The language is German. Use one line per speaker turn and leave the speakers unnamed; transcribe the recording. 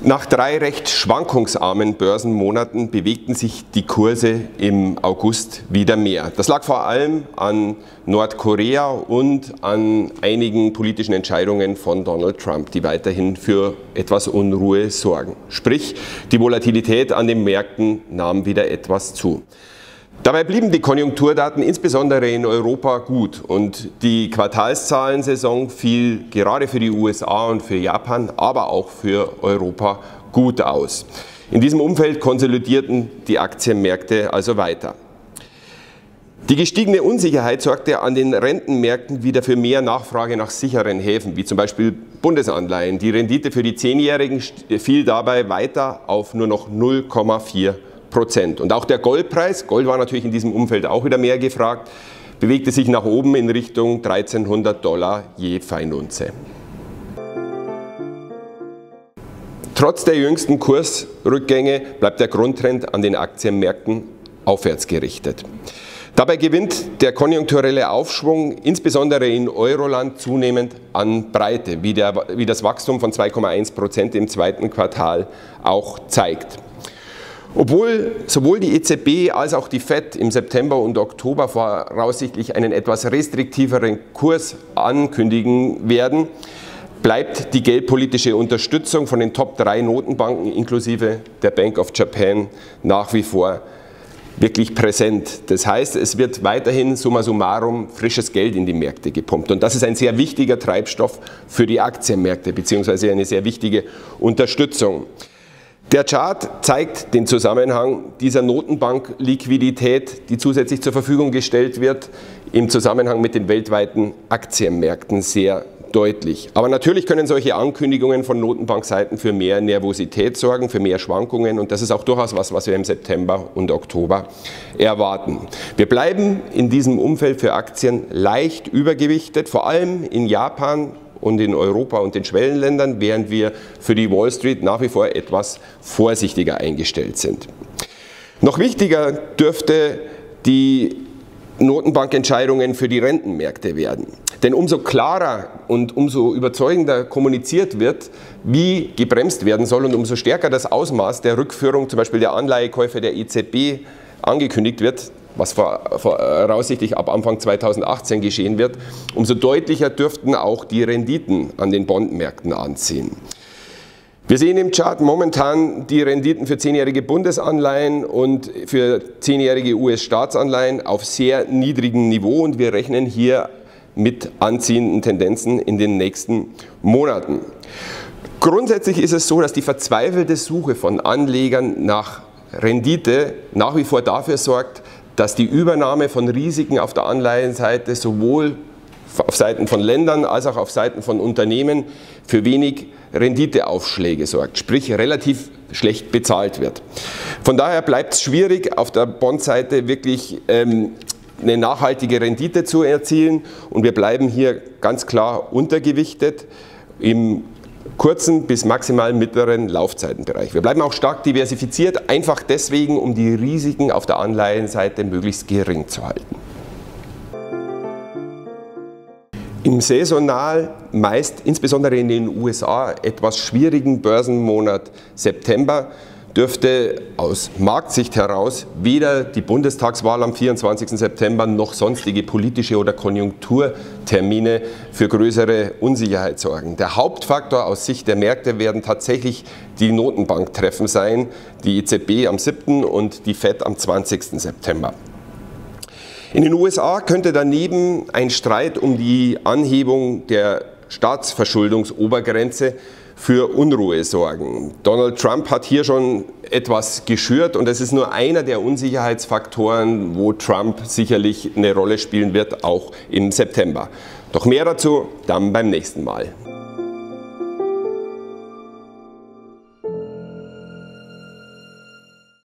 Nach 3 recht schwankungsarmen Börsenmonaten bewegten sich die Kurse im August wieder mehr. Das lag vor allem an Nordkorea und an einigen politischen Entscheidungen von Donald Trump, die weiterhin für etwas Unruhe sorgen. Sprich, die Volatilität an den Märkten nahm wieder etwas zu. Dabei blieben die Konjunkturdaten insbesondere in Europa gut und die Quartalszahlensaison fiel gerade für die USA und für Japan, aber auch für Europa gut aus. In diesem Umfeld konsolidierten die Aktienmärkte also weiter. Die gestiegene Unsicherheit sorgte an den Rentenmärkten wieder für mehr Nachfrage nach sicheren Häfen, wie zum Beispiel Bundesanleihen. Die Rendite für die 10-Jährigen fiel dabei weiter auf nur noch 0,4%. Und auch der Goldpreis, Gold war natürlich in diesem Umfeld auch wieder mehr gefragt, bewegte sich nach oben in Richtung $1300 je Feinunze. Trotz der jüngsten Kursrückgänge bleibt der Grundtrend an den Aktienmärkten aufwärts gerichtet. Dabei gewinnt der konjunkturelle Aufschwung insbesondere in Euroland zunehmend an Breite, wie das Wachstum von 2,1% im zweiten Quartal auch zeigt. Obwohl sowohl die EZB als auch die FED im September und Oktober voraussichtlich einen etwas restriktiveren Kurs ankündigen werden, bleibt die geldpolitische Unterstützung von den Top 3 Notenbanken inklusive der Bank of Japan nach wie vor wirklich präsent. Das heißt, es wird weiterhin summa summarum frisches Geld in die Märkte gepumpt. Und das ist ein sehr wichtiger Treibstoff für die Aktienmärkte bzw. eine sehr wichtige Unterstützung. Der Chart zeigt den Zusammenhang dieser Notenbankliquidität, die zusätzlich zur Verfügung gestellt wird, im Zusammenhang mit den weltweiten Aktienmärkten sehr deutlich. Aber natürlich können solche Ankündigungen von Notenbankseiten für mehr Nervosität sorgen, für mehr Schwankungen und das ist auch durchaus was wir im September und Oktober erwarten. Wir bleiben in diesem Umfeld für Aktien leicht übergewichtet, vor allem in Japan und in Europa und den Schwellenländern, während wir für die Wall Street nach wie vor etwas vorsichtiger eingestellt sind. Noch wichtiger dürfte die Notenbankentscheidungen für die Rentenmärkte werden. Denn umso klarer und umso überzeugender kommuniziert wird, wie gebremst werden soll und umso stärker das Ausmaß der Rückführung, zum Beispiel der Anleihekäufe der EZB, angekündigt wird, was voraussichtlich ab Anfang 2018 geschehen wird, umso deutlicher dürften auch die Renditen an den Bondmärkten anziehen. Wir sehen im Chart momentan die Renditen für 10-jährige Bundesanleihen und für 10-jährige US-Staatsanleihen auf sehr niedrigem Niveau und wir rechnen hier mit anziehenden Tendenzen in den nächsten Monaten. Grundsätzlich ist es so, dass die verzweifelte Suche von Anlegern nach Rendite nach wie vor dafür sorgt, dass die Übernahme von Risiken auf der Anleihenseite sowohl auf Seiten von Ländern als auch auf Seiten von Unternehmen für wenig Renditeaufschläge sorgt, sprich relativ schlecht bezahlt wird. Von daher bleibt es schwierig, auf der Bondseite wirklich eine nachhaltige Rendite zu erzielen und wir bleiben hier ganz klar untergewichtet im kurzen bis maximal mittleren Laufzeitenbereich. Wir bleiben auch stark diversifiziert, einfach deswegen, um die Risiken auf der Anleihenseite möglichst gering zu halten. Im saisonal meist, insbesondere in den USA, etwas schwierigen Börsenmonat September dürfte aus Marktsicht heraus weder die Bundestagswahl am 24. September noch sonstige politische oder Konjunkturtermine für größere Unsicherheit sorgen. Der Hauptfaktor aus Sicht der Märkte werden tatsächlich die Notenbanktreffen sein, die EZB am 7. und die FED am 20. September. In den USA könnte daneben ein Streit um die Anhebung der Staatsverschuldungsobergrenze für Unruhe sorgen. Donald Trump hat hier schon etwas geschürt und es ist nur einer der Unsicherheitsfaktoren, wo Trump sicherlich eine Rolle spielen wird, auch im September. Doch mehr dazu dann beim nächsten Mal.